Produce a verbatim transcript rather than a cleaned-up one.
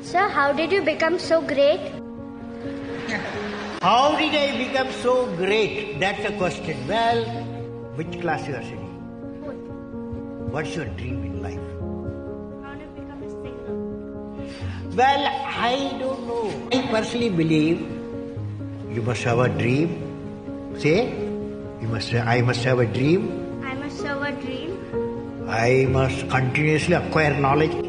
Sir, how did you become so great? How did I become so great? That's a question. Well, which class you are studying? What's your dream in life? I want to become a singer. Well, I don't know. I personally believe you must have a dream. Say, you must. I must have a dream. I must have a dream. I must continuously acquire knowledge.